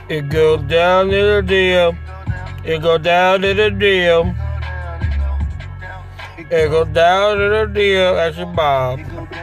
It goes down to the DM. It goes down to the DM. It goes down to the DM. That's your Bob.